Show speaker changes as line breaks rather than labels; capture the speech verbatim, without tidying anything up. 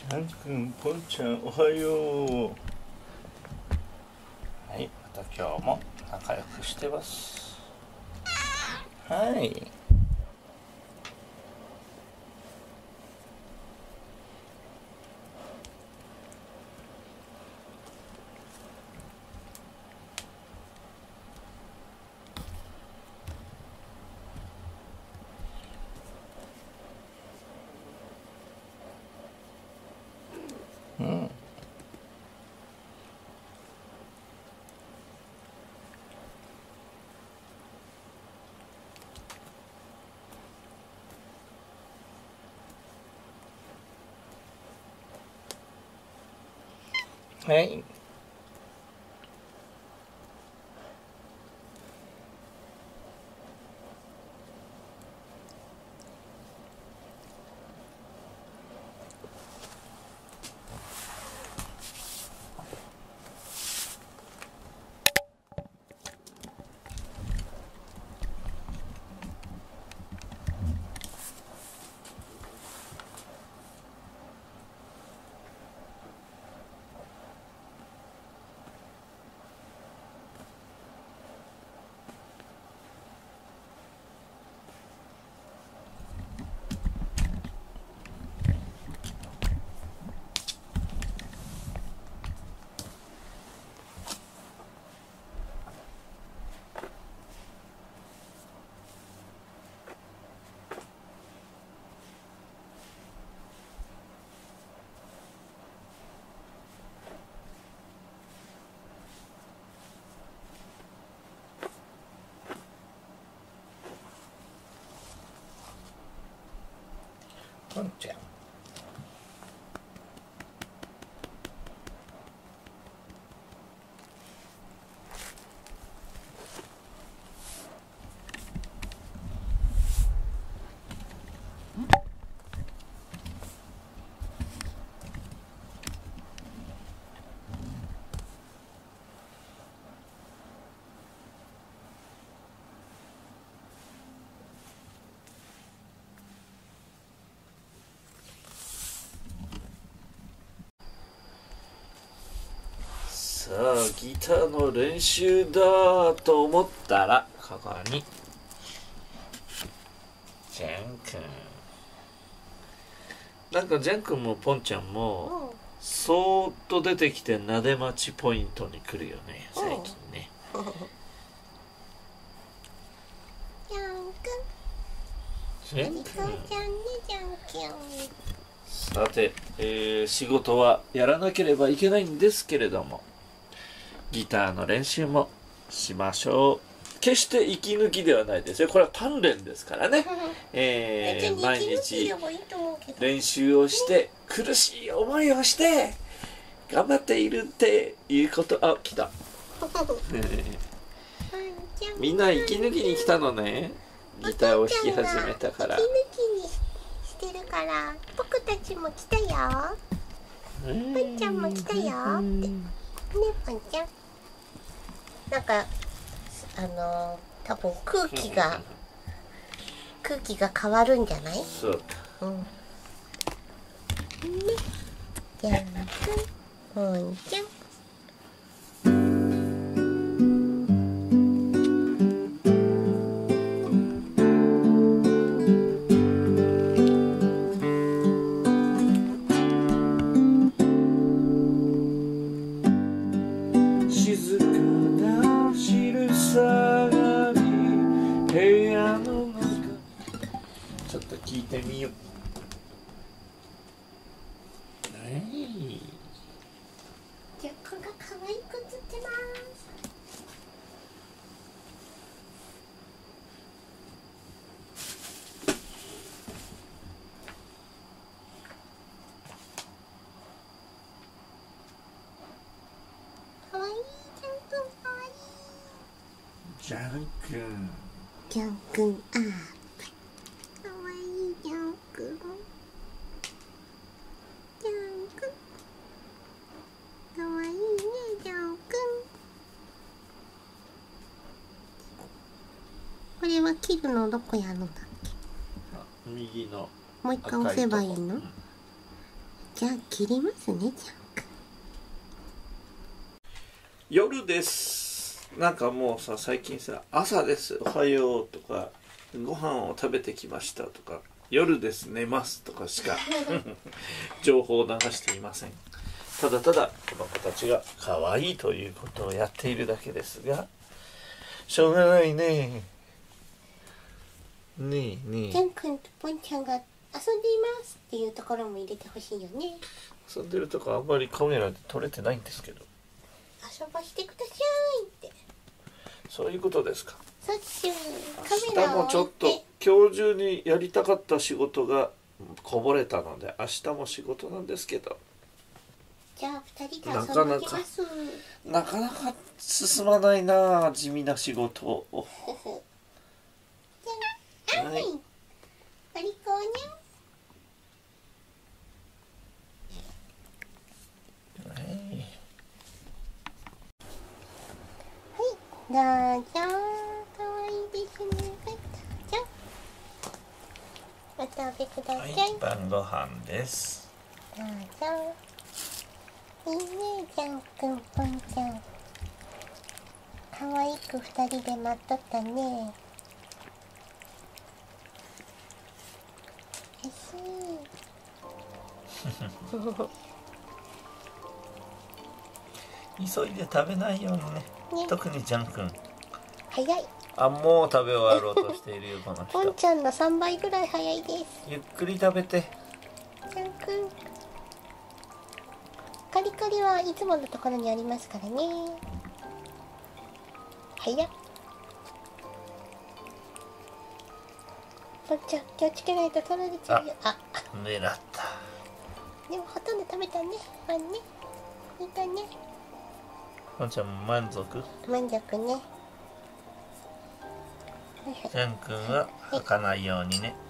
ジャンくん、ポンちゃん、おはよう。はい、また今日も仲良くしてます。はい。うん。はい。ポンちゃん。さあ、ギターの練習だと思ったら、ここにジャン君。なんかジャン君もポンちゃんも、うん、そーっと出てきてなで待ちポイントに来るよね、最近ね。
うん、ジャン君。ジャン君。
さて、えー、仕事はやらなければいけないんですけれども、ギターの練習もしましょう。決して息抜きではないですよ。これは鍛錬ですからね。えー、毎日練習をして苦しい思いをして頑張っているっていうこと。あ、来た。みんな息抜きに来たのね。ギターを弾き始めたから。
息抜きにしてるから僕たちも来たよ。ポンちゃんも来たよってね、ポンちゃん。なんかあのー、多分空気が空気が変わるんじゃない？
そうか。
うん。ね、ジャン君、ポンちゃん。
ちょっと聞いてみよう。はい。
ジャックが可愛く映ってます。可愛いジャン君、可愛い。
ジャン君。
ジャン君、あー。ジャン君、ジャン君、かわいいね、ジャン君。これは切るのどこやるんだっけ？
右の
もう一回押せばいいの？ じゃあ切りますね、じゃん。
夜です。なんかもうさ、最近さ、朝です、おはようとか、ご飯を食べてきましたとか、夜です、寝ますとかしか情報を流していません。ただただこの子たちが可愛いということをやっているだけですが、しょうがないね。ねえねえ。
ジャン君とポンちゃんが遊んでいますっていうところも入れてほしいよね。
遊んでるとこあんまりカメラで撮れてないんですけど。
遊ばしてくださいって。
そういうことですか。
そうっしゅ。カメラを
明日もちょっと今日中にやりたかった仕事がこぼれたので、明日も仕事なんですけど、
じゃあ二人で遊んできます。
なかなか進まないな、地味な仕事を。
じゃあ、はい、お利口にゃ。はい、どうぞ。かわいいですね。はい、どうぞ。お食べください。
はい、晩ご飯です。
どうぞ。いいね、ジャン君、ポンちゃん。かわいく二人で待っとったね。おいし
い。急いで食べないようにね。
ね、
特にジャン君。
早い。
あ、もう食べ終わろうとしているよこの人。
ポンちゃんのさんばいぐらい早いです。
ゆっくり食べて。
ジャン君。カリカリはいつものところにありますからね。早っ。ポンちゃん気をつけないと取られちゃうよ。あ、
狙った。
でもほとんど食べたね。パンね。いいかね。
ポンちゃんも満足？
満足ね。
ジャン君は吐かないようにね。